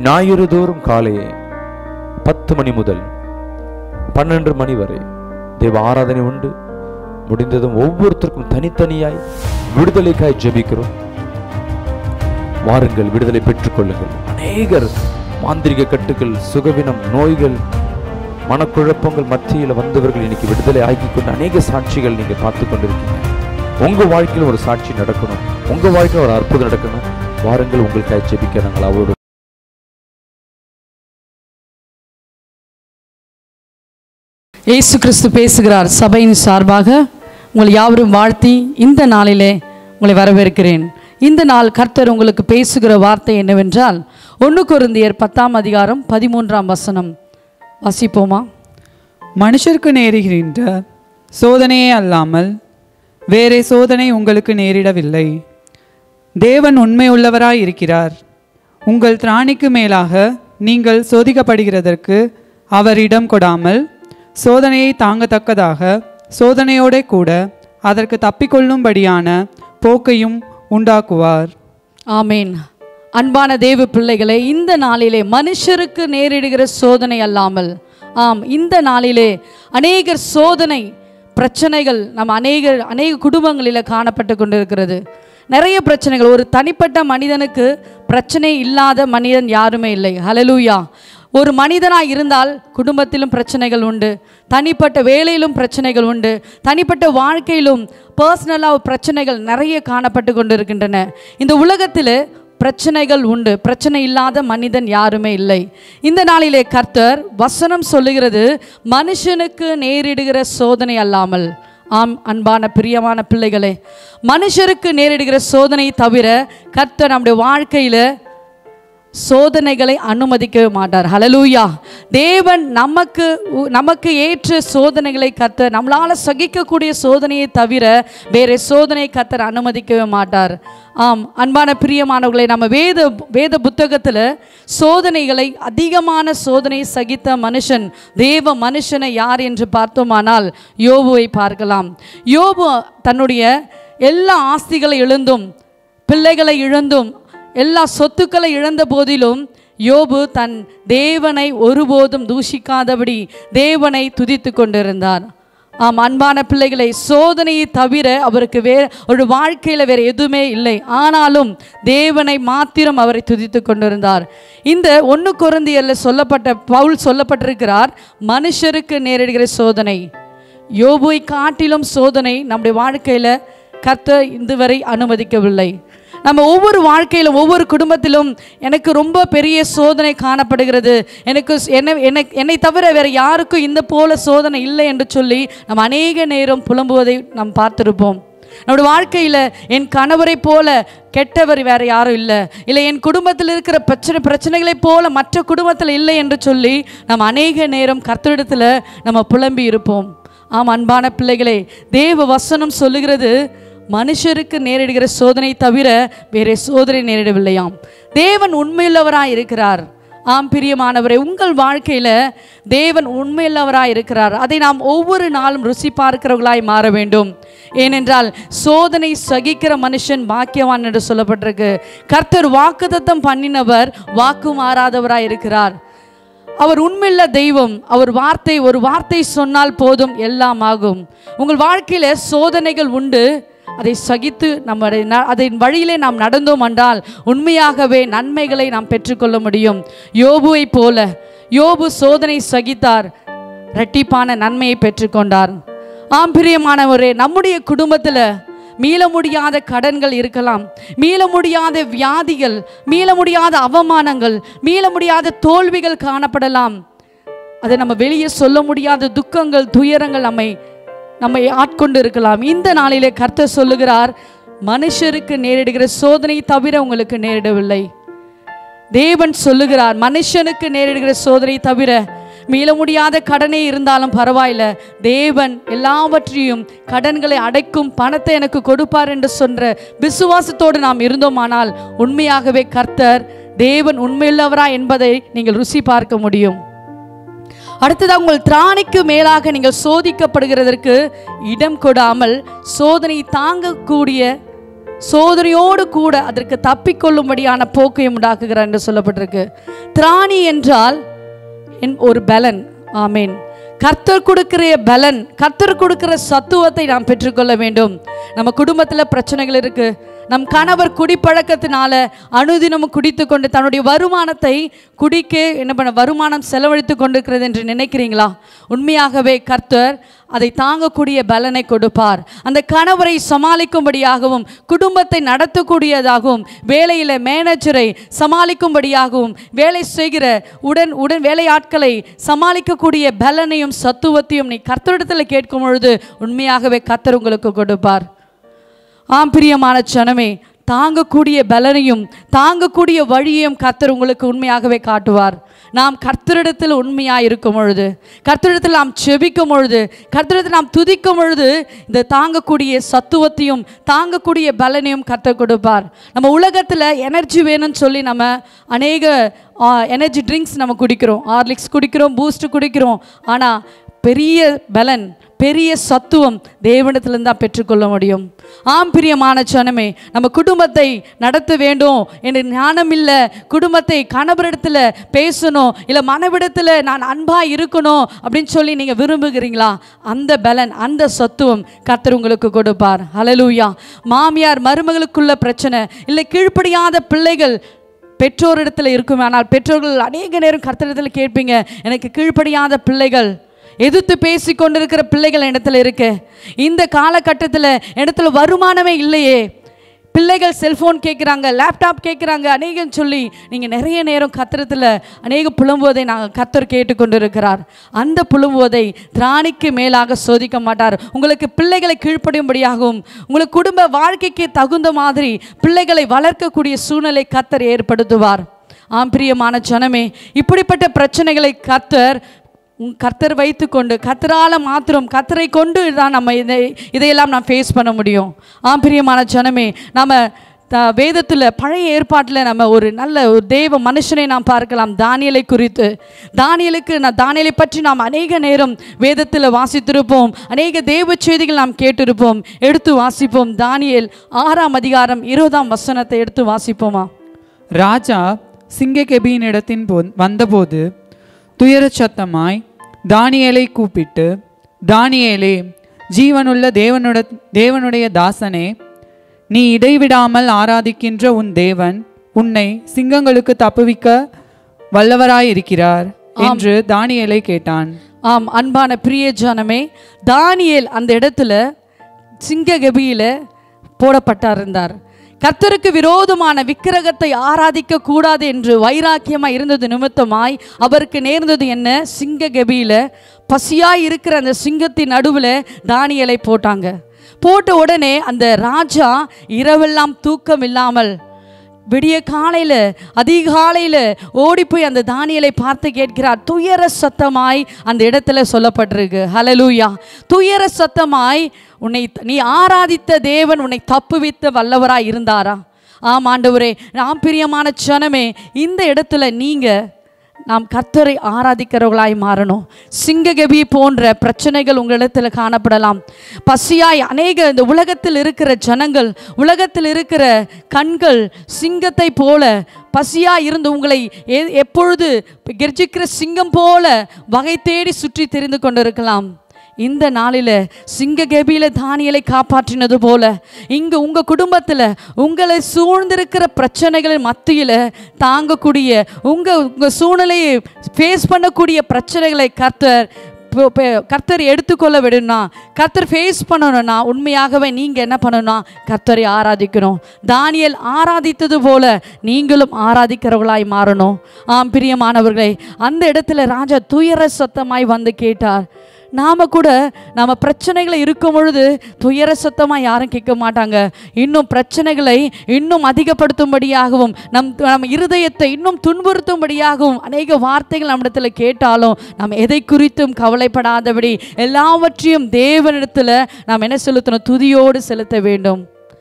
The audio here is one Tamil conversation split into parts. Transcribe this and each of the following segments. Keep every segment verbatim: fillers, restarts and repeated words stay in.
ஞாயிறு தோறும் காலையே பத்து மணி முதல் பன்னெண்டு மணி வரை தேவ ஆராதனை உண்டு. முடிந்ததும் ஒவ்வொருத்தருக்கும் தனித்தனியாய் விடுதலைக்காய் ஜெபிக்கிறோம். வாருங்கள், விடுதலை பெற்றுக் கொள்ளுங்கள். அநேகர் மாந்திரிக கட்டுகள், சுகவினம், நோய்கள், மனக்குழப்பங்கள் மத்தியில் வந்தவர்கள் இன்னைக்கு விடுதலை ஆக்கி கொண்டு அநேக சாட்சிகள் நீங்க பார்த்து கொண்டிருக்கீங்க. உங்க வாழ்க்கையில் ஒரு சாட்சி நடக்கணும், உங்க வாழ்க்கையில் ஒரு அற்புதம் நடக்கணும். வாருங்கள், உங்களுக்காக ஜெபிக்க நாங்கள் அவரோடு. இயேசு கிறிஸ்து பேசுகிறார் சபையின் சார்பாக உங்களை யாவரும் வாழ்த்தி இந்த நாளிலே உங்களை வரவேற்கிறேன். இந்த நாள் கர்த்தர் உங்களுக்கு பேசுகிற வார்த்தை என்னவென்றால் ஒன்று கொரிந்தியர் பத்தாம் அதிகாரம் பதிமூன்றாம் வசனம் வாசிப்போமா? மனுஷருக்கு நேருகின்ற சோதனையே அல்லாமல் வேறே சோதனை உங்களுக்கு நேரிடவில்லை. தேவன் உண்மை உள்ளவராய் இருக்கிறார். உங்கள் திராணிக்கு மேலாக நீங்கள் சோதிக்கப்படுகிறதற்கு அவர் இடம் கொடாமல் சோதனையை தாங்கத்தக்கதாக சோதனையோட கூட அதற்கு தப்பிக்கொள்ளும்படியான போக்கையும் உண்டாக்குவார். ஆமேன். அன்பான தேவ பிள்ளைகளே, இந்த நாளிலே மனுஷருக்கு நேரிடுகிற சோதனை அல்லாமல், ஆம், இந்த நாளிலே அநேகர் சோதனை பிரச்சனைகள் நம்ம அநேக அநேக குடும்பங்களில் காணப்பட்டு கொண்டிருக்கிறது. நிறைய பிரச்சனைகள். ஒரு தனிப்பட்ட மனிதனுக்கு பிரச்சனை இல்லாத மனிதன் யாருமே இல்லை. ஹல்லேலூயா. ஒரு மனிதனாக இருந்தால் குடும்பத்திலும் பிரச்சனைகள் உண்டு, தனிப்பட்ட வேலையிலும் பிரச்சனைகள் உண்டு, தனிப்பட்ட வாழ்க்கையிலும் பர்சனலாக பிரச்சனைகள் நிறைய காணப்பட்டு கொண்டு இருக்கின்றன. இந்த உலகத்தில் பிரச்சனைகள் உண்டு, பிரச்சனை இல்லாத மனிதன் யாருமே இல்லை. இந்த நாளிலே கர்த்தர் வசனம் சொல்லுகிறது, மனுஷனுக்கு நேரிடுகிற சோதனை அல்லாமல். ஆம், அன்பான பிரியமான பிள்ளைகளே, மனுஷருக்கு நேரிடுகிற சோதனை தவிர கர்த்தர் நம்முடைய வாழ்க்கையில் சோதனைகளை அனுமதிக்கவே மாட்டார். ஹல்லேலூயா. தேவன் நமக்கு நமக்கு ஏற்ற சோதனைகளை கர்த்தர், நம்மளால் சகிக்கக்கூடிய சோதனையை தவிர வேறு சோதனை கர்த்தர் அனுமதிக்கவே மாட்டார். ஆம், அன்பான பிரியமானவர்களை, நம்ம வேத வேத புத்தகத்தில் சோதனைகளை, அதிகமான சோதனை சகித்த மனுஷன், தேவ மனுஷனை யார் என்று பார்த்தோமானால் யோபுவை பார்க்கலாம். யோபு தன்னுடைய எல்லா ஆஸ்திகளை இழந்தும், பிள்ளைகளை இழந்தும், எல்லா சொத்துக்களை இழந்த போதிலும் யோபு தன் தேவனை ஒருபோதும் தூஷிக்காதபடி தேவனை துதித்து கொண்டிருந்தார். ஆம், அன்பான பிள்ளைகளை, சோதனையை தவிர அவருக்கு வேறு ஒரு வாழ்க்கையில் வேறு எதுவுமே இல்லை. ஆனாலும் தேவனை மாத்திரம் அவரை துதித்து கொண்டிருந்தார். இந்த ஒன்று கொரிந்தியரில் சொல்லப்பட்ட பவுல் சொல்லப்பட்டிருக்கிறார், மனுஷருக்கு நேரிடுகிற சோதனை. யோபுவை காட்டிலும் சோதனை நம்முடைய வாழ்க்கையில் கர்த்தர் இதுவரை அனுமதிக்கவில்லை. நம்ம ஒவ்வொரு வாழ்க்கையிலும், ஒவ்வொரு குடும்பத்திலும் எனக்கு ரொம்ப பெரிய சோதனை காணப்படுகிறது, எனக்கு என்னை என்னை தவிர வேறு யாருக்கும் இந்த போல சோதனை இல்லை என்று சொல்லி நம்ம அநேக நேரம் புலம்புவதை நாம் பார்த்திருப்போம். நம்முடைய வாழ்க்கையில் என் கணவரை போல கெட்டவர் வேறு யாரும் இல்லை, இல்லை என் குடும்பத்தில் இருக்கிற பிரச்சனை பிரச்சனைகளைப் போல மற்ற குடும்பத்தில் இல்லை என்று சொல்லி நம்ம அநேக நேரம் கர்த்தரிடத்தில் நம்ம புலம்பி இருப்போம். ஆம், அன்பான பிள்ளைகளே, தேவ வசனம் சொல்லுகிறது, மனுஷருக்கு நேரிடுகிற சோதனை தவிர வேறே சோதனை நேரிடவில்லையாம். தேவன் உண்மையுள்ளவராய் இருக்கிறார். ஆம் பிரியமானவரே, உங்கள் வாழ்க்கையில் தேவன் உண்மையுள்ளவராய் இருக்கிறார். அதை நாம் ஒவ்வொரு நாளும் ருசி பார்க்கிறவர்களாய் மாற வேண்டும். ஏனென்றால் சோதனை சகிக்கிற மனுஷன் பாக்கியவான் என்று சொல்லப்பட்டிருக்கு. கர்த்தர் வாக்குத்தத்தம் பண்ணினவர் வாக்கு மாறாதவராய் இருக்கிறார். அவர் உண்மையுள்ள தெய்வம். அவர் வார்த்தை, ஒரு வார்த்தை சொன்னால் போதும், எல்லாம் ஆகும். உங்கள் வாழ்க்கையில் சோதனைகள் உண்டு, அதை சகித்து நம்முடைய அதன் வழியிலே நாம் நடந்தோம் என்றால் உண்மையாகவே நன்மைகளை நாம் பெற்றுக்கொள்ள முடியும். யோபுவை போல யோபு சோதனை சகித்தார், இரட்டிப்பான நன்மையை பெற்றுக்கொண்டார். ஆம் பிரியமானவரே, நம்முடைய குடும்பத்தில் மீள முடியாத கடன்கள் இருக்கலாம், மீள முடியாத வியாதிகள், மீள முடியாத அவமானங்கள், மீள முடியாத தோல்விகள் காணப்படலாம். அதை நம்ம வெளியே சொல்ல முடியாத துக்கங்கள், துயரங்கள் நம்மை நம்மை ஆட்கொண்டு இருக்கலாம். இந்த நாளிலே கர்த்தர் சொல்லுகிறார், மனுஷருக்கு நேரிடுகிற சோதனை தவிர உங்களுக்கு நேரிடவில்லை. தேவன் சொல்லுகிறார், மனுஷனுக்கு நேரிடுகிற சோதனை தவிர, மீள முடியாத கடனே இருந்தாலும் பரவாயில்ல, தேவன் எல்லாவற்றையும் கடன்களை அடைக்கும் பணத்தை எனக்கு கொடுப்பார் என்று சொன்ன விசுவாசத்தோடு நாம் இருந்தோமானால் உண்மையாகவே கர்த்தர் தேவன் உண்மையுள்ளவரா என்பதை நீங்கள் ருசி பார்க்க முடியும். அடுத்ததாக, உங்கள் திராணிக்கு மேலாக நீங்கள் சோதிக்கப்படுகிறதற்கு இடம் கொடாமல் சோதனை தாங்கக்கூடிய சோதனையோடு கூட அதற்கு தப்பிக்கொள்ளும்படியான போக்கையும் உண்டாக்குகிறார் என்று சொல்லப்பட்டிருக்கு. திராணி என்றால் ஒரு பலன். ஆமேன். கர்த்தர் கொடுக்கிற பலன், கர்த்தர் கொடுக்கிற சத்துவத்தை நாம் பெற்றுக்கொள்ள வேண்டும். நம்ம குடும்பத்தில் பிரச்சனைகள் இருக்கு. நம் கணவர் குடிப்பழக்கத்தினால அனுதினமும் குடித்து கொண்டு தன்னுடைய வருமானத்தை குடிக்க என்ன பண்ண வருமானம் செலவழித்து கொண்டிருக்கிறது என்று நினைக்கிறீங்களா? உண்மையாகவே கர்த்தர் அதை தாங்கக்கூடிய பலனை கொடுப்பார். அந்த கணவரை சமாளிக்கும்படியாகவும் குடும்பத்தை நடத்தக்கூடியதாகவும் வேலையில் மேனேஜரை சமாளிக்கும்படியாகவும் வேலை செய்கிற உடன் உடன் வேலையாட்களை சமாளிக்கக்கூடிய பலனையும் சத்துவத்தையும் நீ கர்த்தரிடத்தில் கேட்கும் பொழுது உண்மையாகவே கர்த்தர் உங்களுக்கு கொடுப்பார். ஆம் பிரியமான ஜனமே, தாங்கக்கூடிய பலனையும் தாங்கக்கூடிய வழியையும் கர்த்தர் உங்களுக்கு உண்மையாகவே காட்டுவார். நாம் கர்த்தரிடத்தில் உண்மையாக இருக்கும் பொழுது, கர்த்தரிடத்தில் நாம் செபிக்கும் பொழுது, கர்த்தரிடத்தில் நாம் துதிக்கும் பொழுது இந்த தாங்கக்கூடிய சத்துவத்தையும் தாங்கக்கூடிய பலனையும் கர்த்தர் கொடுப்பார். நம்ம உலகத்தில் எனர்ஜி வேணும்னு சொல்லி நம்ம அநேக எனர்ஜி ட்ரிங்க்ஸ் நம்ம குடிக்கிறோம், ஹார்லிக்ஸ் குடிக்கிறோம், பூஸ்ட் குடிக்கிறோம். ஆனால் பெரிய பலன், பெரிய சத்துவம் தேவனிடத்திலிருந்து தான் பெற்றுக்கொள்ள முடியும். ஆம் பிரியமான ஜனமே, நம்ம குடும்பத்தை நடத்த வேண்டும் என்று ஞானம் இல்லை, குடும்பத்தை கணவரிடத்தில் பேசணும், இல்லை மனைவிடத்தில் நான் அன்பாக இருக்கணும் அப்படின்னு சொல்லி நீங்கள் விரும்புகிறீங்களா? அந்த பலன், அந்த சத்துவம் கர்த்தர் உங்களுக்கு கொடுப்பார். ஹல்லேலூயா. மாமியார் மருமகளுக்குள்ள பிரச்சனை, இல்லை கீழ்ப்படியாத பிள்ளைகள் பெற்றோரிடத்தில் இருக்குமே, ஆனால் பெற்றோர்கள் அநேக நேரம் கர்த்தரிடத்தில் கேட்பீங்க, எனக்கு கீழ்ப்படியாத பிள்ளைகள், எதிர்த்து பேசி கொண்டிருக்கிற பிள்ளைகள் இடத்துல இருக்கு. இந்த காலகட்டத்தில் இடத்துல வருமானமே இல்லையே, பிள்ளைகள் செல்ஃபோன் கேட்குறாங்க, லேப்டாப் கேட்குறாங்க, அநேகம் சொல்லி நீங்கள் நிறைய நேரம் கத்திரத்தில் அநேக புலம்புவதை நாங்கள் கத்தர் கேட்டுக்கொண்டு இருக்கிறார். அந்த புலம்புவதை திராணிக்கு மேலாக சோதிக்க மாட்டார். உங்களுக்கு பிள்ளைகளை கீழ்ப்படியும்படியாகவும் உங்களுக்கு குடும்ப வாழ்க்கைக்கு தகுந்த மாதிரி பிள்ளைகளை வளர்க்கக்கூடிய சூழ்நிலை கத்தர் ஏற்படுத்துவார். ஆம் பிரியமான ஜனமே, இப்படிப்பட்ட பிரச்சனைகளை கத்தர் கர்த்தர் வைத்து கொண்டு கர்த்தரால் மாத்திரம் கர்த்தரை கொண்டு தான் நம்ம இதை இதையெல்லாம் நாம் ஃபேஸ் பண்ண முடியும். ஆம் பிரியமான ஜனமே, நம்ம த வேதத்தில் பழைய ஏற்பாட்டில் நம்ம ஒரு நல்ல ஒரு தேவ மனுஷனை நாம் பார்க்கலாம், தானியேலை குறித்து. தானியேலுக்கு நான் தானியேலை பற்றி நாம் அநேக நேரம் வேதத்தில் வாசித்திருப்போம், அநேக தேவ செய்திகள் நாம் கேட்டிருப்போம். எடுத்து வாசிப்போம். தானியேல் ஆறாம் அதிகாரம் இருபதாம் வசனத்தை எடுத்து வாசிப்போமா? ராஜா சிங்ககெபியின் இடத்தின் போ வந்தபோது துயர சத்தமாய் தானியேலை கூப்பிட்டு, தானியேலே, ஜீவனுள்ள தேவனுட தேவனுடைய தாசனே, நீ இடைவிடாமல் ஆராதிக்கின்ற உன் தேவன் உன்னை சிங்கங்களுக்கு தப்புவிக்க வல்லவராயிருக்கிறார் என்று தானியேலை கேட்டான். ஆம் அன்பான பிரிய ஜனமே, தானியேல் அந்த இடத்துல சிங்ககெபியில போடப்பட்டிருந்தார். கர்த்தருக்கு விரோதமான விக்கிரகத்தை ஆராதிக்க கூடாது என்று வைராக்கியமாய் இருந்தது நிமித்தமாய் அவருக்கு நேர்ந்தது என்ன? சிங்ககெபியில பசியாய் இருக்கிற அந்த சிங்கத்தின் நடுவில் தானியேலை போட்டாங்க. போட்ட உடனே அந்த ராஜா இரவெல்லாம் தூக்கம் இல்லாமல் விடிய காலையில் அதிகாலையில் ஓடி போய் அந்த தானியேலை பார்த்து கேட்கிறார். துயர சத்தமாய் அந்த இடத்துல சொல்லப்பட்டிருக்கு. ஹல்லேலூயா. துயர சத்தமாய் உன்னை நீ ஆராதித்த தேவன் உன்னை தப்புவித்த வல்லவராய் இருந்தாரா? ஆம் ஆண்டவரே. நாம் பிரியமான ஜனமே, இந்த இடத்துல நீங்கள் நாம் கர்த்தரை ஆராதிக்கிறவர்களாய் மாறணும். சிங்ககெபி போன்ற பிரச்சனைகள் உங்களிடத்தில் காணப்படலாம். பசியாய் அநேக இந்த உலகத்தில் இருக்கிற ஜனங்கள், உலகத்தில் இருக்கிற கண்கள் சிங்கத்தை போல பசியாய் இருந்து உங்களை எப்பொழுது கெர்ச்சிக்கிற சிங்கம் போல வகை தேடி சுற்றி தெரிந்து கொண்டிருக்கலாம். இந்த நாளில் சிங்ககெபியில தானியேலை காப்பாற்றினது போல இங்கு உங்கள் குடும்பத்தில் உங்களை சூழ்ந்திருக்கிற பிரச்சனைகளின் மத்தியில் தாங்கக்கூடிய உங்கள் உங்கள் சூழ்நிலையை ஃபேஸ் பண்ணக்கூடிய பிரச்சனைகளை கர்த்தர் கர்த்தர் எடுத்துக்கொள்ள விடணும்னா, கர்த்தர் ஃபேஸ் பண்ணணும்னா உண்மையாகவே நீங்கள் என்ன பண்ணணும்னா கர்த்தரை ஆராதிக்கணும். தானியேல் ஆராதித்தது போல நீங்களும் ஆராதிக்கிறவர்களாய் மாறணும். ஆம் பிரியமானவர்களே, அந்த இடத்துல ராஜா துயர சத்தமாய் வந்து கேட்டார். நாம் கூட நம்ம பிரச்சனைகளை இருக்கும் பொழுது துயர சத்தமாக யாரும் கேட்க மாட்டாங்க. இன்னும் பிரச்சனைகளை இன்னும் அதிகப்படுத்தும்படியாகவும் நம் நம் இருதயத்தை இன்னும் துன்புறுத்தும்படியாகவும் அநேக வார்த்தைகள் நம்மிடத்தில் கேட்டாலும் நாம் எதை குறித்தும் கவலைப்படாதபடி எல்லாவற்றையும் தேவனிடத்தில் நாம் என்ன செலுத்தணும்? துதியோடு செலுத்த வேண்டும்.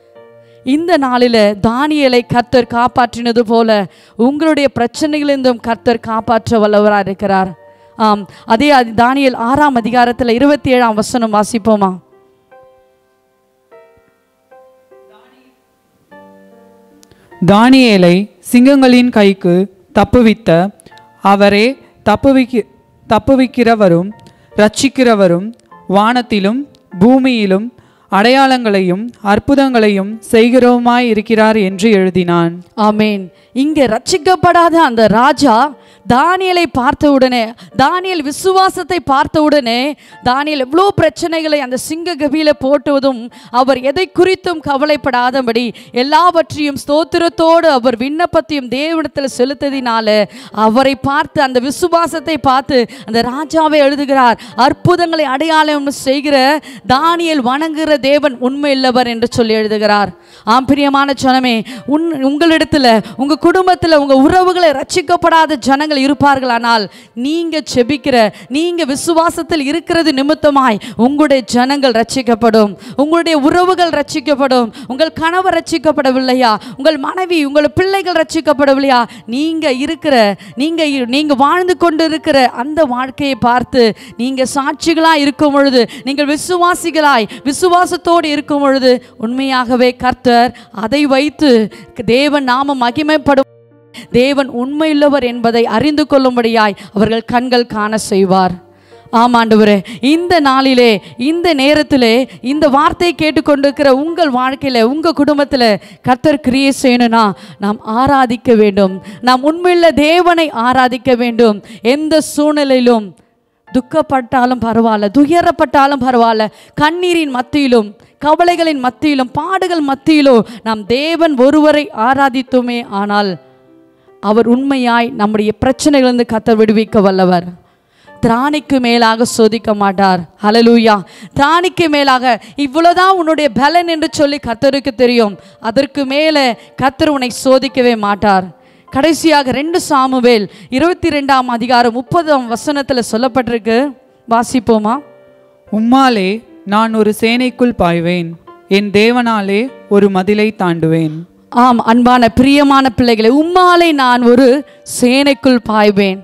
இந்த நாளில் தானியேலை கர்த்தர் காப்பாற்றினது போல உங்களுடைய பிரச்சனைகளிலிருந்தும் கர்த்தர் காப்பாற்ற வல்லவராக இருக்கிறார். ஆம், அதே தானியேல் ஆறாம் அதிகாரத்தில் இருபத்தி ஏழாம் வசனம் வாசிப்போமா? தானியேலை சிங்கங்களின் கைக்கு தப்புவித்த அவரே தப்புவிக்க தப்புவிக்கிறவரும் இரட்சிக்கிறவரும் வானத்திலும் பூமியிலும் அடையாளங்களையும் அற்புதங்களையும் செய்கிறோமாய் இருக்கிறார் என்று எழுதினான். ஆமேன். இங்கே ரட்சிக்கப்படாத அந்த ராஜா தானியேலை பார்த்த உடனே, தானியேல் விசுவாசத்தை பார்த்த உடனே, தானியேல் எவ்வளோ பிரச்சனைகளை அந்த சிங்க கபியில போட்டுவதும் அவர் எதை குறித்தும் கவலைப்படாதபடி எல்லாவற்றையும் ஸ்தோத்திரத்தோடு அவர் விண்ணப்பத்தையும் தேவனிடத்தில் செலுத்ததினால அவரை பார்த்து அந்த விசுவாசத்தை பார்த்து அந்த ராஜாவை எழுதுகிறார், அற்புதங்களை அடையாளம் செய்கிற தானியேல் வணங்குகிற தேவன் உண்மையுள்ளவர் என்று சொல்லி எழுதுகிறார். ஆம் பிரியமான ஜனமே, உன் உங்களிடத்தில் உங்க குடும்பத்தில் உங்க உறவுகளை ரட்சிக்கப்படாத ஜனங்கள் இருப்பார்கள். ஆனால் நீங்க செபிக்கிற, நீங்க விசுவாசத்தில் இருக்கிறது நிமித்தமாய் உங்களுடைய ஜனங்கள் ரட்சிக்கப்படும், உங்களுடைய உறவுகள் ரட்சிக்கப்படும். உங்கள் கணவர் ரட்சிக்கப்படவில்லையா, உங்கள் மனைவி உங்கள் பிள்ளைகள் ரட்சிக்கப்படவில்லையா, நீங்க இருக்கிற நீங்க நீங்க வாழ்ந்து கொண்டு இருக்கிற அந்த வாழ்க்கையை பார்த்து நீங்க சாட்சிகளாய் இருக்கும் பொழுது, நீங்கள் விசுவாசிகளாய் விசுவாசத்தோடு இருக்கும் பொழுது உண்மையாகவே கர்த்தர் அதை வைத்து தேவன் நாம மகிமைப்படும், தேவன் உண்மையுள்ளவர் என்பதை அறிந்து கொள்ளும்படியாய் அவர்கள் கண்கள் காண செய்வார். ஆமாண்டவரே, இந்த நாளிலே இந்த நேரத்திலே இந்த வார்த்தையை கேட்டுக்கொண்டிருக்கிற உங்கள் வாழ்க்கையில் உங்கள் குடும்பத்தில் கர்த்தர் கிரியை செய்யணும்னா நாம் ஆராதிக்க வேண்டும், நாம் உண்மையுள்ள தேவனை ஆராதிக்க வேண்டும். எந்த சூழ்நிலையிலும் துக்கப்பட்டாலும் பரவாயில்ல, துயரப்பட்டாலும் பரவாயில்ல, கண்ணீரின் மத்தியிலும் கவலைகளின் மத்தியிலும் பாடுகள் மத்தியிலும் நாம் தேவன் ஒருவரை ஆராதித்தோமே ஆனால் அவர் உண்மையாய் நம்முடைய பிரச்சனைகளிலிருந்து கர்த்தர் விடுவிக்க வல்லவர். திராணிக்கு மேலாக சோதிக்க மாட்டார். ஹல்லேலூயா. திராணிக்கு மேலாக இவ்வளவுதான் உன்னுடைய பலன் என்று சொல்லி கர்த்தருக்கு தெரியும். அதற்கு மேலே கர்த்தர் உன்னை சோதிக்கவே மாட்டார். கடைசியாக ரெண்டு சாமுவேல் இருபத்தி ரெண்டாம் அதிகாரம் முப்பதாம் வசனத்தில் சொல்லப்பட்டிருக்கு, வாசிப்போமா? உம்மாலே நான் ஒரு சேனைக்குள் பாய்வேன், என் தேவனாலே ஒரு மதிலை தாண்டுவேன். ஆம் அன்பான பிரியமான பிள்ளைகளை, உம்மாலே நான் ஒரு சேனைக்குள் பாய்வேன்.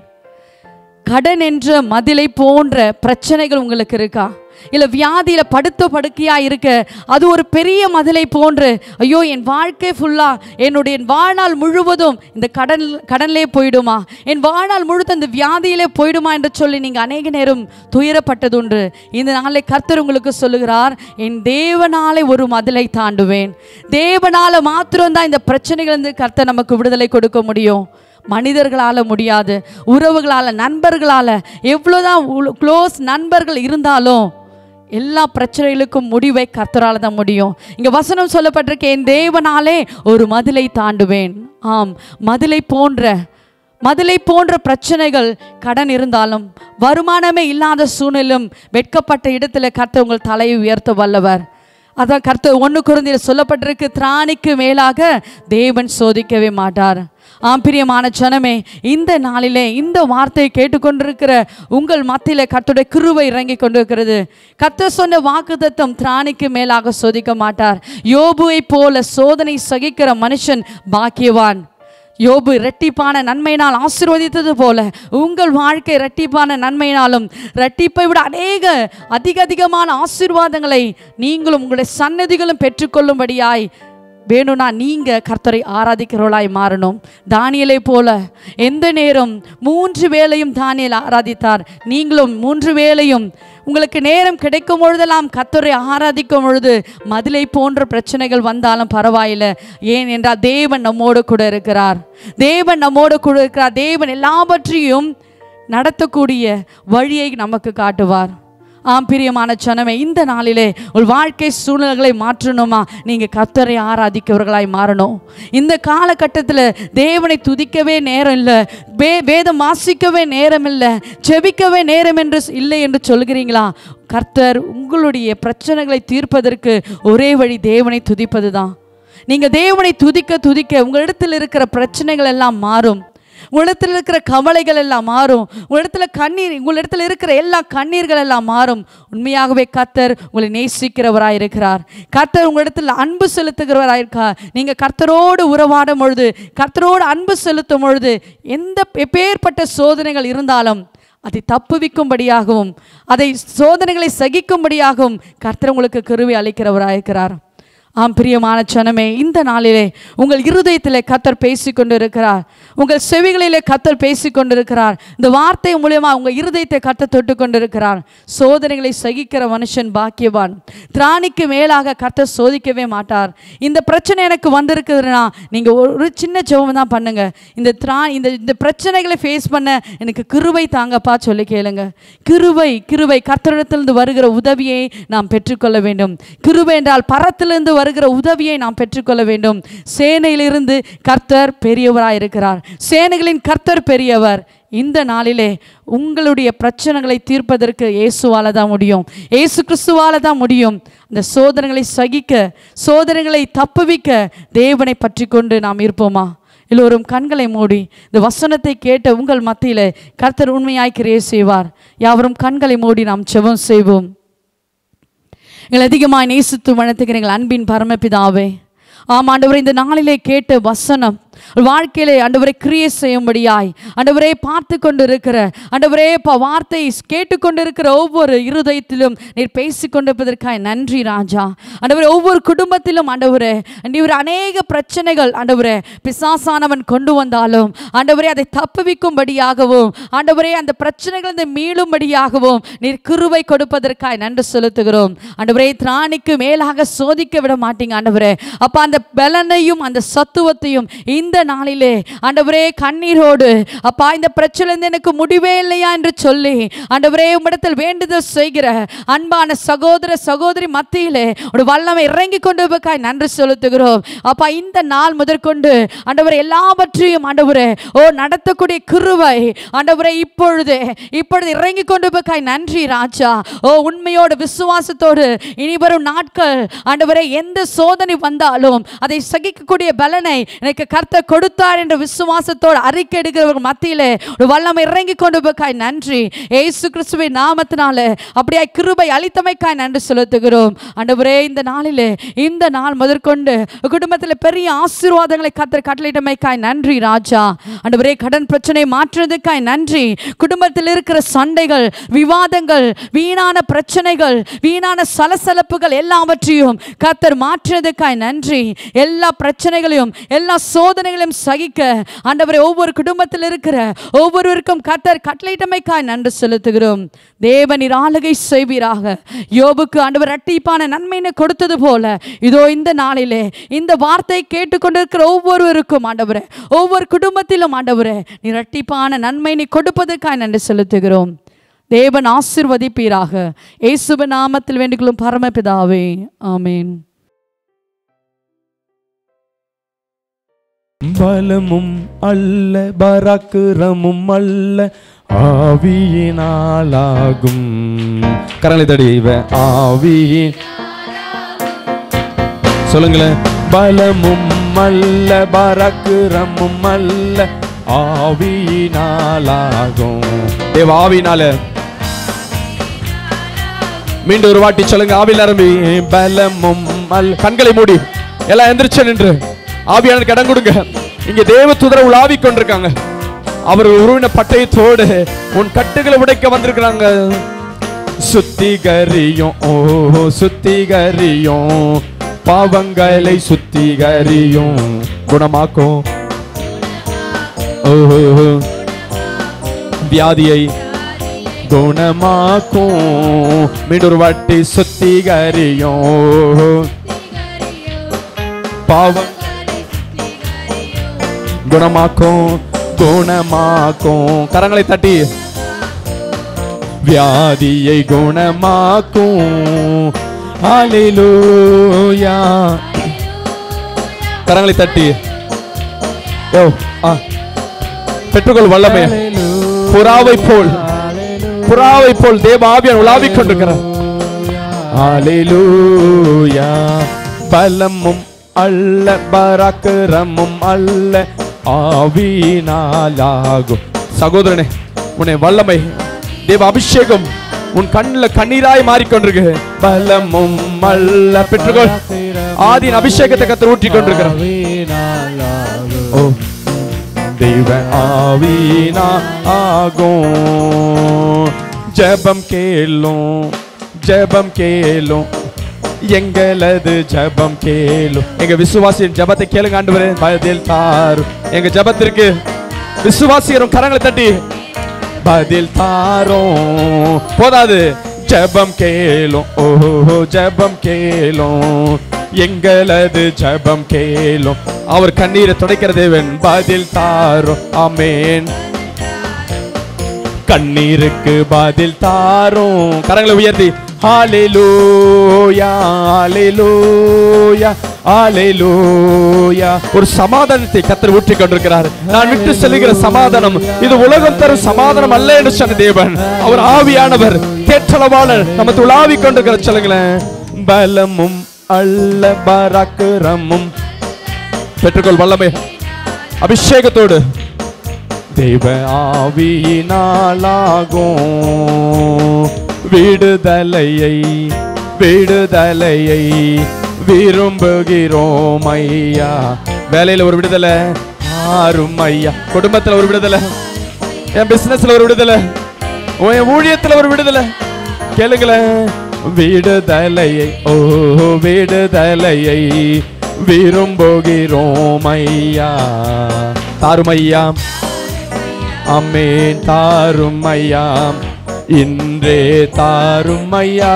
கடன் என்ற மதிலை போன்ற பிரச்சனைகள் உங்களுக்கு இருக்கா? இல்லை வியாதியில் படுத்த படுக்கையாக இருக்க அது ஒரு பெரிய மதிலை போன்று, ஐயோ என் வாழ்க்கை ஃபுல்லாக என்னுடைய வாழ்நாள் முழுவதும் இந்த கடன் கடனிலே போயிடுமா, என் வாழ்நாள் முழுவதும் இந்த வியாதியிலே போயிடுமா என்று சொல்லி நீங்கள் அநேக நேரம் துயரப்பட்டதுண்டு. இந்த நாளை கர்த்தர் உங்களுக்கு சொல்லுகிறார், என் தேவனாலே ஒரு மதிலை தாண்டுவேன். தேவனால் மாத்திரம்தான் இந்த பிரச்சனைகளிலிருந்து கர்த்தர் நமக்கு விடுதலை கொடுக்க முடியும். மனிதர்களால் முடியாது, உறவுகளால், நண்பர்களால், எவ்வளோதான் க்ளோஸ் நண்பர்கள் இருந்தாலும் எல்லா பிரச்சனைகளுக்கும் முடிவை கர்த்தரால் தான் முடியும். இங்கே வசனம் சொல்லப்பட்டிருக்கு, என் தேவனாலே ஒரு மதிலை தாண்டுவேன். ஆம், மதிலை போன்ற மதிலை போன்ற பிரச்சனைகள், கடன் இருந்தாலும் வருமானமே இல்லாத சூழ்நிலும் வெட்கப்பட்ட இடத்துல கர்த்தர் உங்கள் தலையை உயர்த்த வல்லவர். அதான் கர்த்தர் ஒன்று கொரிந்தியர் சொல்லப்பட்டிருக்கு, திராணிக்கு மேலாக தேவன் சோதிக்கவே மாட்டார். ஆம் பிரியமான ஜனமே, இந்த நாளிலே இந்த வார்த்தையை கேட்டுக்கொண்டிருக்கிற உங்கள் மத்தியிலே கர்த்தருடைய கிருபை இறங்கி கொண்டிருக்கிறது. கர்த்தர் சொன்ன வாக்குத்தத்தம் திராணிக்கு மேலாக சோதிக்க மாட்டார். யோபுவை போல சோதனை சகிக்கிற மனுஷன் பாக்கியவான். யோபு இரட்டிப்பான நன்மையினால் ஆசீர்வதித்தது போல உங்கள் வாழ்க்கை இரட்டிப்பான நன்மையினாலும் இரட்டிப்பை விட அநேக அதிக அதிகமான ஆசீர்வாதங்களை நீங்களும் உங்களுடைய சன்னதிகளும் பெற்றுக்கொள்ளும்படியாய் வேணும்னா நீங்கள் கர்த்தரை ஆராதிக்கிறவர்களாய் மாறணும். தானியேலை போல எந்த நேரம் மூன்று வேளையும் தானியேல் ஆராதித்தார். நீங்களும் மூன்று வேளையும் உங்களுக்கு நேரம் கிடைக்கும் பொழுதெல்லாம் கர்த்தரை ஆராதிக்கும் பொழுது மதிலை போன்ற பிரச்சனைகள் வந்தாலும் பரவாயில்லை. ஏன் என்றால் தேவன் நம்மோடு கூட இருக்கிறார். தேவன் நம்மோடு கூட இருக்கிறார். தேவன் எல்லாவற்றையும் நடத்தக்கூடிய வழியை நமக்கு காட்டுவார். ஆம் பிரியமான ஜனமே, இந்த நாளிலே ஒரு வாழ்க்கை சூழ்நிலைகளை மாற்றணுமா, நீங்கள் கர்த்தரை ஆராதிக்கிறவர்களாய் மாறணும். இந்த காலகட்டத்தில் தேவனை துதிக்கவே நேரம் இல்லை, வே வேதம் வாசிக்கவே நேரம் இல்லை, ஜெபிக்கவே நேரம் என்று இல்லை என்று சொல்கிறீங்களா? கர்த்தர் உங்களுடைய பிரச்சனைகளை தீர்ப்பதற்கு ஒரே வழி தேவனை துதிப்பது தான். நீங்கள் தேவனை துதிக்க துதிக்க உங்களிடத்தில் இருக்கிற பிரச்சனைகள் எல்லாம் மாறும். உங்களிடத்தில் இருக்கிற கவலைகள் எல்லாம் மாறும். உங்களிடத்தில் கண்ணீர் உங்களிடத்தில் இருக்கிற எல்லா கண்ணீர்கள் எல்லாம் மாறும். உண்மையாகவே கர்த்தர் உங்களை நேசிக்கிறவராக இருக்கிறார். கர்த்தர் உங்களிடத்தில் அன்பு செலுத்துகிறவராக இருக்கார். நீங்கள் கர்த்தரோடு உறவாடும் பொழுது, கர்த்தரோடு அன்பு செலுத்தும் பொழுது எந்த எப்பேற்பட்ட சோதனைகள் இருந்தாலும் அதை தப்புவிக்கும்படியாகவும் அதை சோதனைகளை சகிக்கும்படியாகவும் கர்த்தர் உங்களுக்கு கிருபை அளிக்கிறவராக இருக்கிறார். ஆம் பிரியமான ஜனமே, இந்த நாளிலே உங்கள் இருதயத்திலே கர்த்தர் பேசி கொண்டு இருக்கிறார். உங்கள் செவிகளிலே கர்த்தர் பேசி கொண்டிருக்கிறார். இந்த வார்த்தை மூலமா உங்கள் இருதயத்தை கர்த்தர் தொட்டு கொண்டிருக்கிறார். சோதனைகளை சகிக்கிற மனுஷன் பாக்கியவான். திராணிக்கு மேலாக கர்த்தர் சோதிக்கவே மாட்டார். இந்த பிரச்சனை எனக்கு வந்திருக்குதுன்னா நீங்கள் ஒரு சின்ன ஜெபம் தான் பண்ணுங்க. இந்த திரா இந்த இந்த பிரச்சனைகளை ஃபேஸ் பண்ண எனக்கு கிருபை தாங்கப்பா சொல்லி கேளுங்க. கிருபை கிருபை கர்த்தரிடத்திலிருந்து வருகிற உதவியை நாம் பெற்றுக்கொள்ள வேண்டும். கிருபை என்றால் பரத்திலிருந்து வருகிற உதவியை நாம் பெற்றுக்கொள்ள வேண்டும். சேனையிலிருந்து கர்த்தர் பெரியவராய் இருக்கிறார். சேனைகளின் கர்த்தர் பெரியவர். இந்த நாளிலே உங்களுடைய பிரச்சனைகளை தீர்ப்பதற்கு இயேசுவால தான் முடியும். இயேசு கிறிஸ்துவால தான் முடியும். இந்த சோதனைகளை சகிக்க, சோதனைகளை தப்புவிக்க தேவனை பற்றி கொண்டு நாம் இருப்போமா? எல்லோரும் கண்களை மூடி இந்த வசனத்தை கேட்ட உங்கள் மத்தியிலே கர்த்தர் உண்மையாய் கிரியை செய்வார். யாவரும் கண்களை மூடி நாம் ஜெபம் செய்வோம். எங்கள் அதிகமாக நேசித்து வளர்த்துக்கிற எங்கள் அன்பின் பரமபிதாவே, ஆம் ஆண்டவரே, இந்த நாளிலே கேட்ட வசனம் வாழ்க்கையிலே ஆண்டவரே கிரியை செய்யும்படியாய் ஆண்டவரே பார்த்து கொண்டு இருக்கிற ஆண்டவரே வார்த்தை கேட்டுக்கொண்டிருக்கிற ஒவ்வொரு இருதயத்திலும் நீர் பேசி கொண்டிருப்பதற்காக நன்றி ராஜா. ஆண்டவரே, ஒவ்வொரு குடும்பத்திலும் ஆண்டவரே நீர் அநேக பிரச்சனைகள் ஆண்டவரே பிசாசானவன் கொண்டு வந்தாலும் ஆண்டவரே அதை தப்புவிக்கும்படியாகவும் ஆண்டவரே அந்த பிரச்சனைகள் மீளும்படியாகவும் நீர் கிருபை கொடுப்பதற்காக நன்றி செலுத்துகிறோம். ஆண்டவரே, திராணிக்கு மேலாக சோதிக்க விட மாட்டீங்க ஆண்டவரே. அப்ப அந்த பலனையும் அந்த சத்துவத்தையும் இந்த நாளிலே ஆண்டவரே கண்ணீரோடு அப்பா இந்த பிரச்சனை எனக்கு முடிவே இல்லையா என்று சொல்லி ஆண்டவரே உம்மிடத்தில் வேண்டுதல் செய்கிற அன்பான சகோதர சகோதரி மத்தியிலே ஒரு வல்லமை இறங்கி கொண்டு போய் நன்றி செலுத்துகிறோம். அப்பா இந்த நாள் முதற்கொண்டு ஆண்டவரே எல்லாவற்றையும் ஆண்டவரே ஓ நடத்தக்கூடிய கிருபை ஆண்டவரே இப்பொழுது இப்பொழுது இறங்கி கொண்டு போய் நன்றி ராஜா. ஓ உண்மையோடு விசுவாசத்தோடு இனி வரும் நாட்கள் ஆண்டவரே எந்த சோதனை வந்தாலும் அதை சகிக்கக்கூடிய பலனை எனக்கு கர்த்தர் கொடுத்தார் என்ற விசுவாசத்தோடு அறிக்கை எடுக்கிறவர்கள் மத்தியிலே ஒரு வல்லமை இறங்கி கொண்டு போய் நன்றி. இயேசு கிறிஸ்துவின் நாமத்தினாலே அப்படியே கிருபை அளித்தமைக்காய் நன்றி செலுத்துகிறோம். ஆண்டவரே, இந்த நாளிலே இந்த நாள் முதற்கொண்டு குடும்பத்தில் பெரிய ஆசீர்வாதங்களை கர்த்தர் கட்டளையிட்டமைக்காய் நன்றி ராஜா. ஆண்டவரே, கடன் பிரச்சனை மாற்றுவதற்காய் நன்றி. குடும்பத்தில் இருக்கிற சண்டைகள், விவாதங்கள், வீணான பிரச்சனைகள், வீணான சலசலப்புகள் எல்லாவற்றையும் கர்த்தர் மாற்றுவதற்காய் நன்றி. எல்லா பிரச்சனைகளையும் எல்லா சோதனைகளையும் சகிக்க ஆண்டவரே ஒவ்வொரு குடும்பத்தில் இருக்கிற ஒவ்வொருவருக்கும் கர்த்தர் கட்டளையிட்டமைக்காய் நன்றி செலுத்துகிறோம். தேவனீர் ஆளுகை செய்வீராக. யோபுக்கு ஆண்டவர் இரட்டிப்பான நன்மையை கொடுத்தது போல இதோ இந்த நாளிலே இந்த வார்த்தை கேட்டுக்கொண்டிருக்கிற ஒவ்வொருவருக்கும் ஆண்டவரே ஒவ்வொரு குடும்பத்திலும் ஆண்டவரே நீர் இரட்டிப்பான நன்மையை கொடுப்பதற்காய் நன்றி செலுத்துகிறோம். தேவன் ஆசீர்வதிப்பீராக. இயேசுவின் நாமத்தில் வேண்டிக்கொள்ளும் பரமபிதாவே, ஆமென். பலமும் அல்ல பராக்கிரமும் அல்ல ஆவியினாலாகும். கரங்களை தடிவ ஆவியின் சொல்லுங்களேன். பலமும் அல்ல பராக்கிரமும் அல்ல ஆவியினாலாகும். தேவ ஆவியினால மீண்டும் ஒரு வாட்டி சொல்லுங்க. ஆவியில் நிரம்பி பலமும் அல்ல. கண்களை மூடி எல்லாம் எந்திரிச்சு நின்று ஆவியானவருக்கு இடம் கொடுங்க. இங்க தேவ தூதரை உலாவி கொண்டிருக்காங்க. அவர் உருவின பட்டயத்தோடு உன் கட்டுகளை உடைக்க வந்திருக்கிறாங்க. சுத்திகரியும் ஓ சுத்திகரியும் பாவங்களை சுத்திகரியும் குணமாக்கும். ஓ வியாதியை குணமாக்கும். மீண்டும் ஒரு வாட்டி சுத்திகரியும் பாவம் குணமாக்கும் குணமாக்கும். கரங்களை தட்டி வியாதியை குணமாக்கும். ஹல்லேலூயா. கரங்களை தட்டி யோ ஆ பெற்றுக்கொள் வல்லமை. புறாவை போல் புறாவை போல் தேவ ஆவியானவர் உலாவிக் கொண்டிருக்கிறார். ஹல்லேலூயா. பலமும் அல்ல பராக்கிரமும் அல்ல ஆவியினாலாகும். சகோதரனே, உன்னை வல்லமை தேவ அபிஷேகம் உன் கண்ணில் கண்ணீராய் மாறிக்கொண்டிருக்கு. பலமும் அல்ல பெற்றுக்கொள். ஆதியின் அபிஷேகத்தை கர்த்தர் ஊற்றிக் கொண்டிருக்கிறார். ஓ தெய்வ ஆவியினாலாகும். ஜெபம் கேளும் ஜெபம் கேளும் எங்களது ஜெபம் கேளும். எங்க விசுவாசியின் ஜெபத்தை கேளுங்க ஆண்டவரே, பதில் தாரும். எங்க ஜெபத்திற்கு விசுவாசியரும் கரங்களை தட்டி பதில் தாரும். போதாது, ஜெபம் கேளும். ஓஹோ ஜெபம் கேளும், எங்களது ஜெபம் கேளும். அவர் கண்ணீரை துடைக்கிற தேவன், பதில் தாரும். ஆமென். கண்ணீருக்கு பதில் தாரும். கரங்களை உயர்த்தி ஹalleluya ஹalleluya ஹalleluya. ஒரு சமாதானத்தை கர்த்தர் ஊற்றிக் கொண்டிருக்கிறார். நான் விட்டு செல்லுகிற சமாதானம் இது உலகம் தரும் சமாதானம் அல்ல என்று சொன்ன தேவன், அவர் ஆவியானவர் தேற்றளவாளர் நமக்கு உலாவிக் கொண்டிருக்கிற. சொல்லுங்களேன், பலமும் அல்ல பராக்கிரமும் பெற்றுக்கொள் வல்லமை அபிஷேகத்தோடு தெய்வ ஆவியினாலாகும் விடுதலையை விடுதலையை விரும்புகிறோம் ஐயா. வேலையில ஒரு விடுதலை ஆறும் ஐயா, குடும்பத்துல ஒரு விடுதலை, என் பிசினஸ்ல ஒரு விடுதலை, என் ஊழியத்துல ஒரு விடுதலை. கேளுங்களேன், விடுதலையை ஓ விடுதலையை விரும்புகிறோம் ஐயா. தாரும் ஐயா. ஆமென். தாரும் ஐயா, இன்றே தாரும் ஐயா.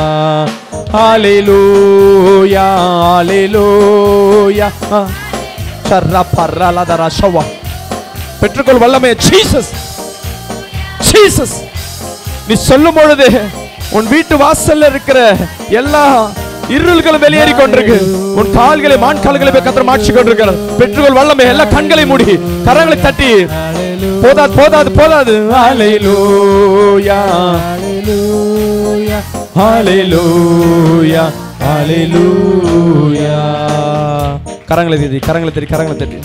ஹalleluya ஹalleluya. சர்ரா பரலதரா ஷவா. பெற்றுக்கொள் வல்லமை. Jesus Jesus. நீ சொல்லும் பொழுது உன் வீட்டு வாசல்ல இருக்கிற எல்லா இருள்களும் வெளியேறி கொண்டிருக்கு. உன் கால்களை மான் கால்களை கர்த்தர் மாற்றி கொண்டிருக்கிறார். பெற்றுக்கொள் வல்லமை. எல்லா கண்களை மூடி கரங்களை தட்டி போதாது போதாது போதாது. ஹalleluya ஹalleluya ஹalleluya ஹalleluya. கரங்களை தட்டி கரங்களை தட்டி கரங்களை தட்டி.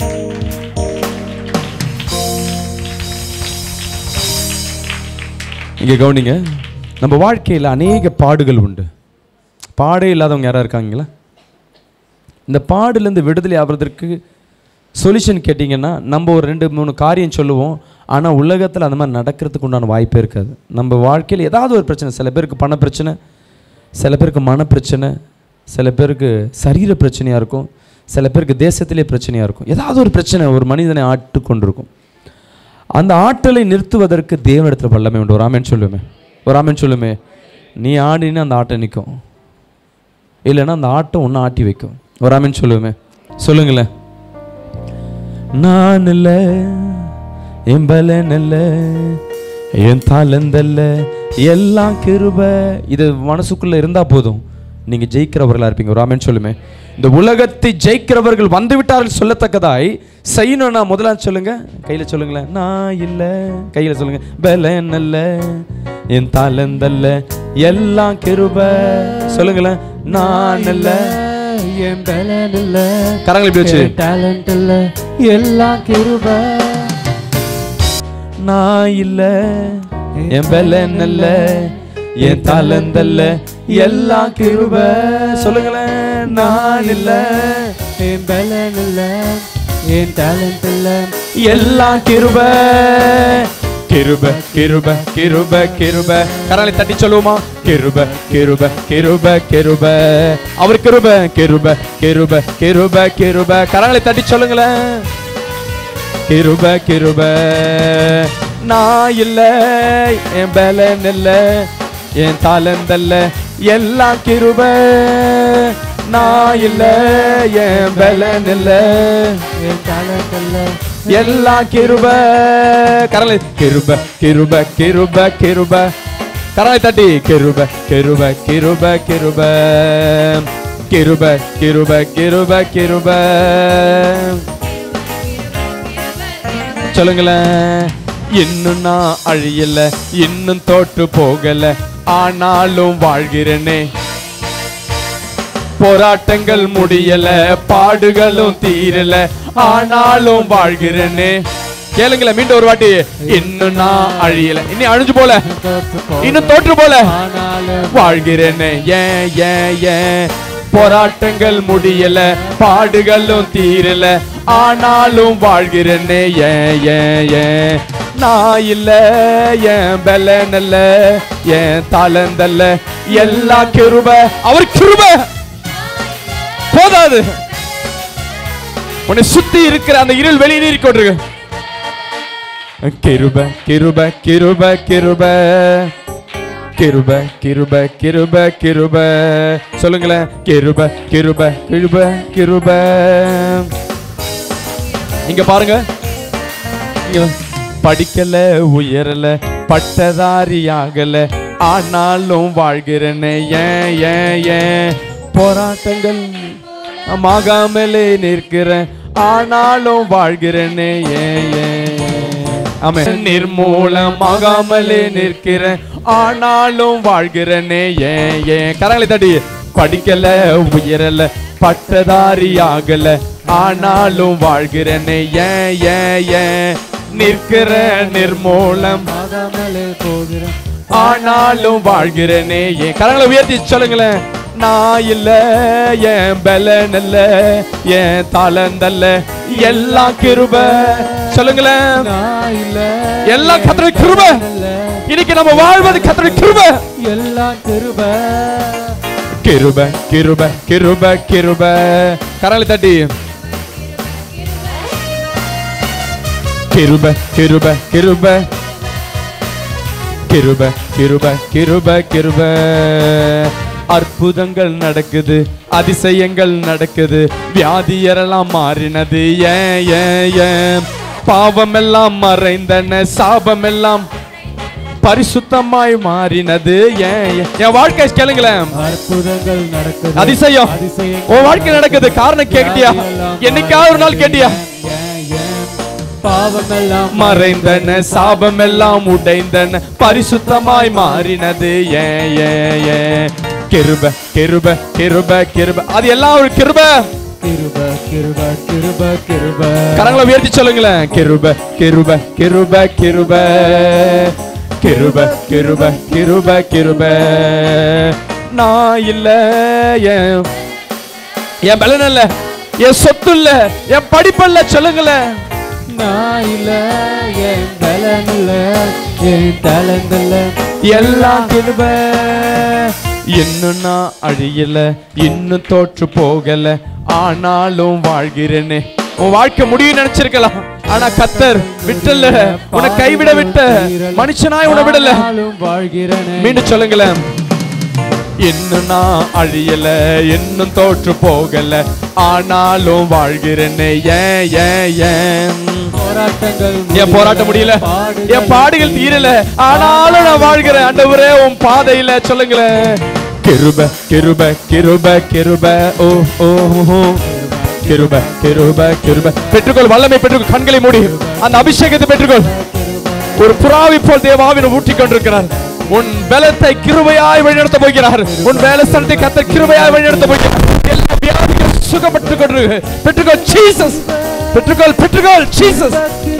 இங்க கவனிங்க, நம்ம வாழ்க்கையில் அநேக பாடுகள் உண்டு. பாடே இல்லாதவங்க யாராவது இருக்காங்களா? இந்த பாடுலேருந்து விடுதலை ஆகிறதுக்கு சொல்யூஷன் கேட்டிங்கன்னா நம்ம ஒரு ரெண்டு மூணு காரியம் சொல்லுவோம். ஆனால் உலகத்தில் அந்த மாதிரி நடக்கிறதுக்கு உண்டான வாய்ப்பே இருக்காது. நம்ம வாழ்க்கையில் ஏதாவது ஒரு பிரச்சனை, சில பேருக்கு பண பிரச்சனை, சில பேருக்கு மன பிரச்சனை, சில பேருக்கு சரீர பிரச்சனையாக இருக்கும், சில பேருக்கு தேசத்திலே பிரச்சனையாக இருக்கும். ஏதாவது ஒரு பிரச்சனை ஒரு மனிதனை ஆட்டு கொண்டிருக்கும். அந்த ஆட்டலை நிறுத்துவதற்கு தேவனிடத்தில் வல்லமை உண்டு. ஒரு ஆமென் சொல்லுமே, ஒரு ஆமென் சொல்லுமே. நீ ஆடினா அந்த ஆட்டை நிற்கும், இல்லைன்னா அந்த ஆட்டம் ஒன்று ஆட்டி வைக்கும். ஒரு ஆமென் சொல்லுமே. சொல்லுங்களேன். நான் இல்லை, என் பலன் அல்ல, என் தாளந்தல்ல, எல்லாம் கிருபை. இது மனசுக்குள்ள இருந்தா போதும், நீங்க ஜெயிக்கிறவர்களா இருப்பீங்க. ஒரு ஆமென் சொல்லுமே. இந்த உலகத்தை ஜெயிக்கிறவர்கள் வந்து விட்டார்கள் சொல்லத்தக்கதாய் செய்யணும்னா முதல்ல சொல்லுங்க, கையில சொல்லுங்களேன். நான் இல்லை, கையில சொல்லுங்க. பலன் அல்ல, என் தாளந்தல்ல, எல்லாம் கிருபை. சொல்லுங்களேன். நான் அல்ல, என் பலன் இல்ல, கரங்களை இப்படி வச்சு டாலன்ட் இல்ல, எல்லாம் கிருபை. நான் இல்ல, என் பலன் இல்ல, என் தாளன்ட் இல்ல, எல்லாம் கிருபை. சொல்லுங்களேன். நான் இல்ல, என் பலன் இல்ல, என் டாலன்ட் இல்ல, எல்லாம் கிருபை. கிருபை கிருபை கிருபை கிருபை. கரங்களை தட்டி சொல்லுவோமா? கிருபை கிருபை கிருபை கிருபை. அவர் கிருபை கிருபை கிருபை கிருபை கிருபை. கரங்களை தட்டி சொல்லுங்களேன். கிருபை கிருபை. நான் இல்லை, என் பலன் இல்லை, என் தாளன்ட் இல்ல, எல்லாம் கிருபை. நான் இல்லை, என் பலன் இல்லை, என் தாளன்ட் இல்ல, எல்லாம் கிருபை. கரங்களை கிருபை கிருபை கிருபை கிருபை. கரங்களை தட்டி கிருபை கிருபை கிருபை கிருபை கிருபை கிருபை கிருபை கிருபை. சொல்லுங்களேன். இன்னும் நான் அழியல, இன்னும் தோற்று போகல, ஆனாலும் வாழ்கிறேனே. போராட்டங்கள் முடியல, பாடுகளும் தீரல, ஆனாலும் வாழ்கிறேனே. கேளுங்களேன் மீண்டும் ஒரு வாட்டி. இன்னும் நான் அழியல, இன்னும் அழிஞ்சு போல, இன்னும் தோற்று போல, வாழ்கிறேனே. ஏன் ஏன் ஏன்? போராட்டங்கள் முடியல, பாடுகளும் தீரல, ஆனாலும் வாழ்கிறேனே. ஏன் ஏன் ஏன்? நான் இல்ல, என் பலன் அல்ல, என் தாளந்தல்ல, எல்லா கிருபை அவர் கிருபை போதாது. உன்னை சுத்தி இருக்கிற அந்த இருள் வெளியே நீர் கொண்டிருக்கு. கிருபை கிருபை கிருபை கிருபை கிருபை கிருபை கிருபை கிருபை சொல்லுங்களேன். கிருபை கிருபை கிருபை கிருபை. இங்க பாருங்க, இங்க படிக்கல, உயரல, பட்டதாரி ஆகல, ஆனாலும் வாழ்கிறேன்னு ஏன் ஏன் ஏன் போராட்டங்கள் ஆகாமலே நிற்கிறேன், ஆனாலும் வாழ்கிறேன்னு ஏன் ஏன் ஆமென். நிர்மூலமாகாமலே நிற்கிறேன், ஆனாலும் வாழ்கிறேனே ஏன் ஏன். கரங்களை தட்டி. படிக்கல, உயரல, பட்டதாரி ஆகல, ஆனாலும் வாழ்கிறேனே ஏன் ஏன் ஏன். நிற்கிற நிர்மூலம் ஆகாமலே போகிறேன், ஆனாலும் வாழ்கிறேனே ஏன். கரங்களை உயர்த்தி சொல்லுங்களேன். நான் இல்ல, என் பலன் அல்ல, என் தாளந்தல்ல, எல்லா கிருபை சொல்லுங்களேன். எல்லா கர்த்தருடைய கிருபை. இன்னைக்கு நம்ம வாழ்வது கர்த்தருடைய கிருபை. எல்லா கிருபை கிருபை கிருபை கிருபை கிருபை. கரங்களை தட்டி. கிருபை கிருபை கிருபை கிருபை கிருபை கிருபை கிருபை. அற்புதங்கள் நடக்குது, அதிசயங்கள் நடக்குது, வியாதியரெல்லாம் மாறினது ஏன் ஏன் ஏன். பாவம் எல்லாம் மறைந்தன, சாபம் எல்லாம் பரிசுத்தமாய் மாறினது ஏன். என் வாழ்க்கை கேளுங்களேன். அற்புதங்கள் நடக்குது, அதிசயம் உன் வாழ்க்கை நடக்குது. காரணம் கேட்டியா? என்னைக்காவது ஒரு நாள் கேட்டியா? பாவம் எல்லாம் மறைந்தன, சாபம் எல்லாம் உடைந்தன, பரிசுத்தமாய் மாறினது ஏன் ஏன் ஏன். கிருபை கிருபை கிருபை கிருபை. அது எல்லாம் ஒரு கிருபை. கிருபை கிருபை கிருபை கிருபை. கரங்களை உயர்த்தி சொல்லுங்களேன். கிருபை கிருபை கிருபை கிருபை கிருபை கிருபை கிருபை கிருபை. நான் இல்ல, என் என் பலன் இல்ல, என் சொத்து இல்ல, என் படிப்பல்ல சொல்லுங்களேன். நான் இல்ல, என் பலன் இல்ல, என் தாளந்தல்ல, எல்லாம் கிருபை. இன்னும் நான் அழியல, இன்னும் தோற்று போகல, ஆனாலும் வாழ்கிறேனே. உன் வாழ்க்கை முடிவு நினைச்சிருக்கலாம், ஆனா கர்த்தர் விட்டல, உன்னை கைவிட விட்ட மனுஷனாய் உன்னை விடல. மீண்டும் சொல்லுங்களேன். இன்னும் நான் அழியல, இன்னும் தோற்று போகல, ஆனாலும் வாழ்கிறேனே ஏன் ஏன் ஏன். போராட்டங்கள் என் போராட்ட முடியல, என் பாடுகள் தீரல, ஆனாலும் நான் வாழ்கிறேன் ஆண்டவரே உன் பாதையில. சொல்லுங்களேன். கிருபை கிருபை கிருபை கிருபை. ஓ ஓ கிருபை கிருபை கிருபை. பெற்றுக்கொள் வல்லமை, பெற்றுக்கொள். கண்களை மூடி அந்த அபிஷேகத்தை பெற்றுக்கொள். ஒரு புறாவை போல் தேவாவின் ஊற்றி கொண்டிருக்கிறார். உன் பலத்தை கிருபையாய் வழிநடத்த போகிறார். உன் பலஸ்தனத்தை கர்த்தர் கிருபையாய் வழிநடத்த போகிறார். எல்லா வியாதிகளும் சுகப்பட்டுக் கொண்டு பெற்றுக்கொள் ஜீசஸ். பெற்றுக்கொள் பெற்றுக்கொள் ஜீசஸ்.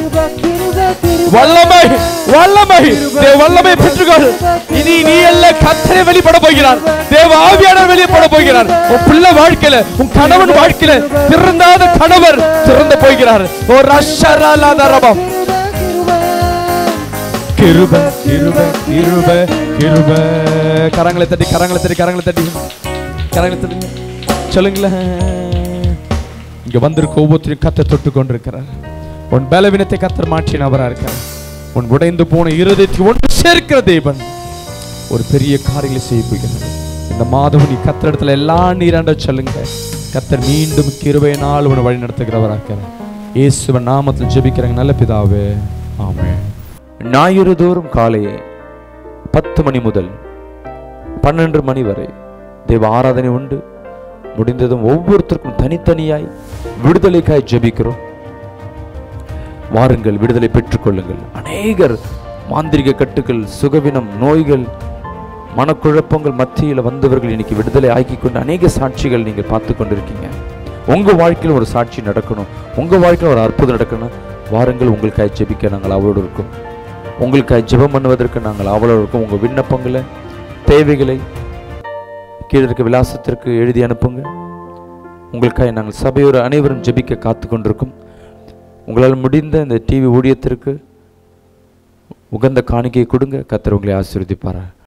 வல்லமை வல்லமை தேவ வல்லமை பெற்றுக்கொள். இனி நீ அல்ல, கர்த்தரே வெளிப்பட போகிறார். தேவ ஆவியானவர் வெளிப்பட போகிறார். உன் பிள்ளை வாழ்க்கையில, உன் கணவன் வாழ்க்கையில திறந்தாத கணவர் திறந்து போகிறார். ஓ ரஷரலதரபம். கிருபை கிருபை கிருபை கிருபை. கரங்களை தட்டி கரங்களை தட்டி கரங்களை தட்டி கரங்களை தட்டி சொல்லுங்களேன். இங்க வந்திருக்க ஒவ்வொருத்தரையும் கர்த்தர் தொட்டு கொண்டிருக்கிறார். உன் பலவீனத்தை கர்த்தர் மாற்றினவரா இருக்கிறார். உன் உடைந்து போன இருதயத்தை ஒன்று சேர்க்கிற தேவன் ஒரு பெரிய காரியங்களை செய்ய போகிறார். இந்த மாதம் நீ கர்த்தர் இடத்துல எல்லா நீராண்ட சொல்லுங்க. கர்த்தர் மீண்டும் கிருபையினால் உன்னை வழி நடத்துகிறவரா இருக்கிறார். இயேசுவின் நாமத்தில் ஜெபிக்கிறேன் நல்ல பிதாவே, ஆமென். ஞாயிறு தோறும் காலையே பத்து மணி முதல் பன்னெண்டு மணி வரை தேவ ஆராதனை உண்டு. முடிந்ததும் ஒவ்வொருத்தருக்கும் தனித்தனியாய் விடுதலைக்காய் ஜெபிக்கிறோம். வாருங்கள், விடுதலை பெற்றுக்கொள்ளுங்கள். அநேகர் மாந்திரிக கட்டுகள், சுகவினம், நோய்கள், மனக்குழப்பங்கள் மத்தியில் வந்தவர்கள் இன்னைக்கு விடுதலை ஆக்கி கொண்டு அநேக சாட்சிகள் நீங்கள் பார்த்து கொண்டிருக்கீங்க. உங்க வாழ்க்கையில் ஒரு சாட்சி நடக்கணும், உங்க வாழ்க்கையில் ஒரு அற்புதம் நடக்கணும். வாருங்கள், உங்களுக்காய் ஜெபிக்க நாங்கள் அவளோடு இருக்கோம். உங்களுக்காய் ஜெபம் பண்ணுவதற்கு நாங்கள் அவளோடு இருக்கோம். உங்கள் விண்ணப்பங்களை, தேவைகளை கீழே இருக்க விலாசத்திற்கு எழுதி அனுப்புங்க. உங்களுக்காக நாங்கள் சபையோர் அனைவரும் ஜெபிக்க காத்து கொண்டிருக்கும். உங்களால் முடிந்த இந்த டிவி ஊழியத்திற்கு உகந்த காணிக்கையை கொடுங்க. கர்த்தர் உங்களை ஆசீர்வதிப்பாரா.